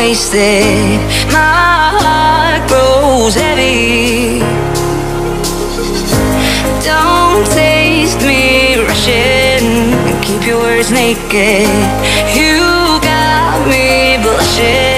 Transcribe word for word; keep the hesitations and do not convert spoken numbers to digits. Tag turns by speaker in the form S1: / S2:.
S1: wasted. My heart grows heavy. Don't taste me rushing. Keep your words naked. You got me blushing.